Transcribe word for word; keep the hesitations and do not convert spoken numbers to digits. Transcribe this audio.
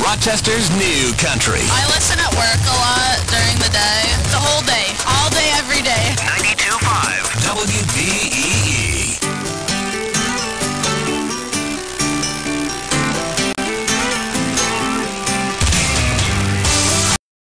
Rochester's new country. I listen at work a lot during the day. The whole day. All day, every day. ninety-two point five W B E E